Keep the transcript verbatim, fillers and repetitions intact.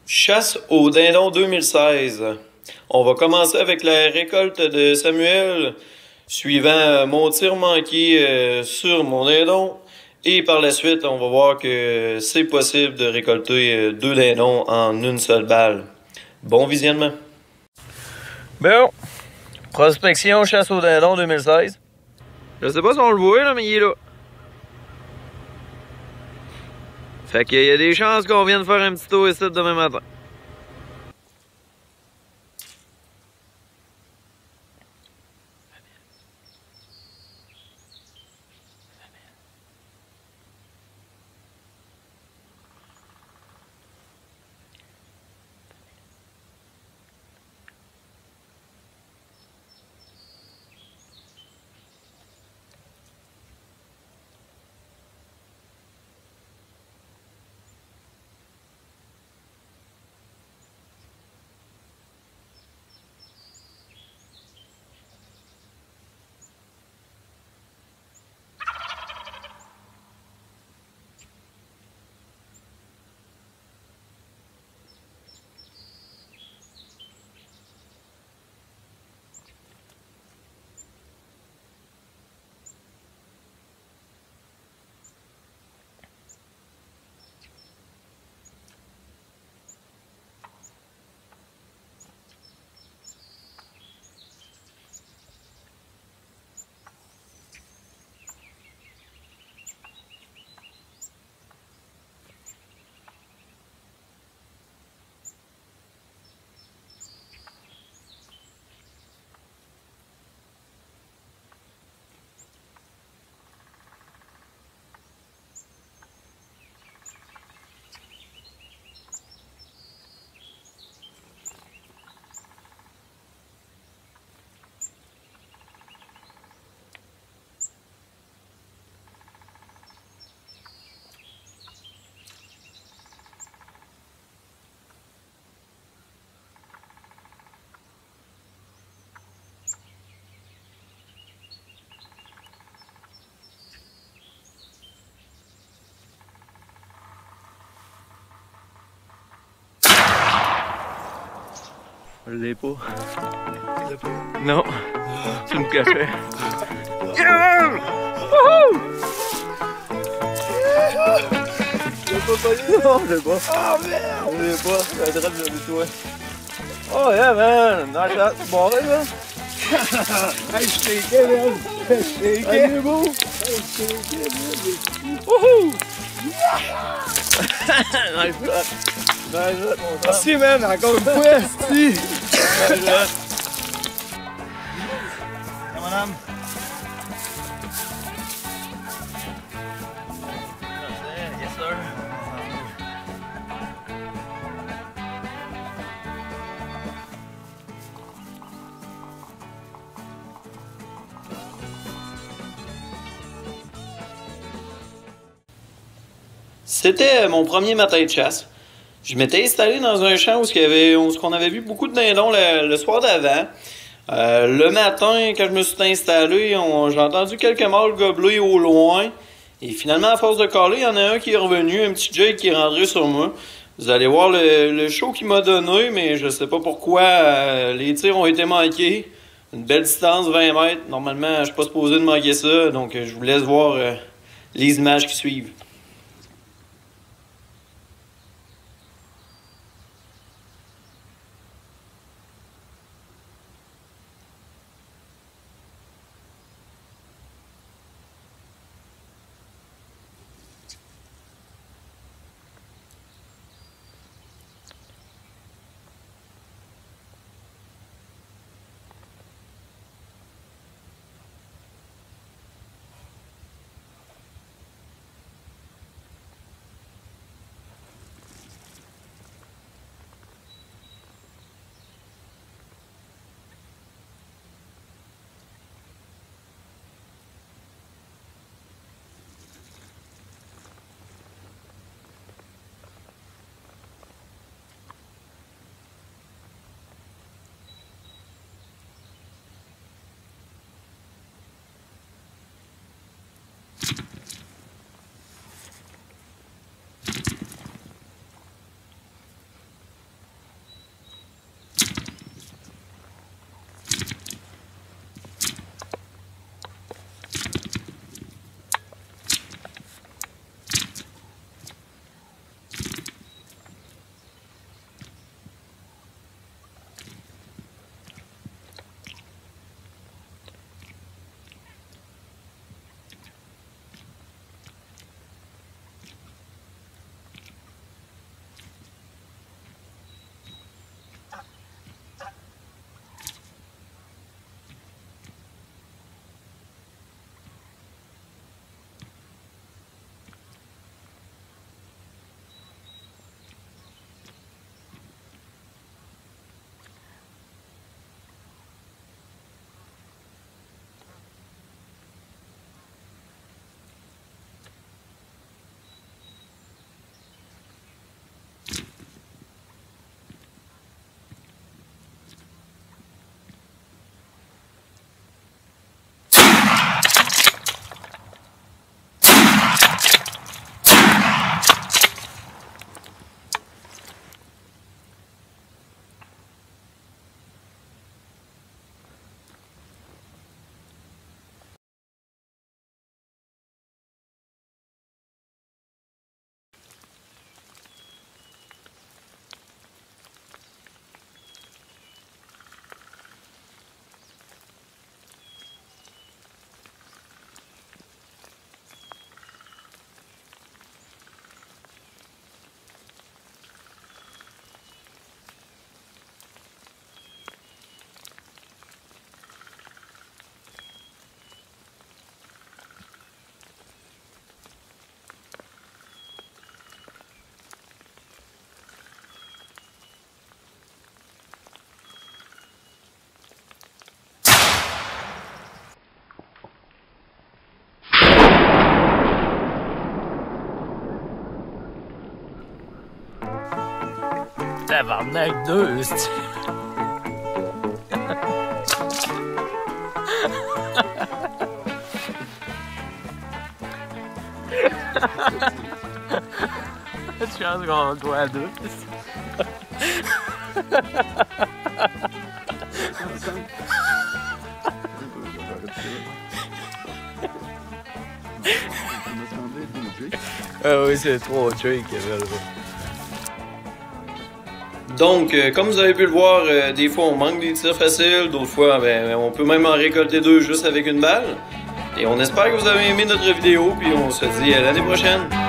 Chasse au dindon deux mille seize. On va commencer avec la récolte de Samuel, suivant mon tir manqué euh, sur mon dindon. Et par la suite, on va voir que c'est possible de récolter euh, deux dindons en une seule balle. Bon visionnement. Bon, prospection chasse au dindon deux mille seize. Je sais pas si on le voit là, mais il est là. Fait qu'il y a des chances qu'on vienne faire un petit tour ici demain matin. Je l'ai pas. Non. Tu me cachais. Yeah! Wouhou! Je l'ai pas pogné? Non, je l'ai pas. Oh merde! Je l'ai pas. La drap de toi. Oh yeah man! Nice shot. C'est barré là? Hey, je shakeais man! Je shakeais! Hey, beau! Hey, je shakeais man! Wouhou! Nice shot! Nice shot mon frère! Merci man! Encore une fois! Si! Nice shot! Hey madame! Yes sir! C'était mon premier matin de chasse. Je m'étais installé dans un champ où il y avait, où on avait vu beaucoup de dindons le, le soir d'avant. Euh, le matin, quand je me suis installé, j'ai entendu quelques mâles gobeler au loin. Et finalement, à force de caler, il y en a un qui est revenu, un petit Jake qui est rentré sur moi. Vous allez voir le, le show qu'il m'a donné, mais je sais pas pourquoi euh, les tirs ont été manqués. Une belle distance, vingt mètres. Normalement, je suis pas supposé de manquer ça, donc je vous laisse voir euh, les images qui suivent. tabarnak, deux, c'est... Tu penses qu'on va jouer à deux? Ah oui, c'est trop trick. Donc, euh, comme vous avez pu le voir, euh, des fois on manque des tirs faciles, d'autres fois ben, on peut même en récolter deux juste avec une balle. Et on espère que vous avez aimé notre vidéo, puis on se dit à l'année prochaine.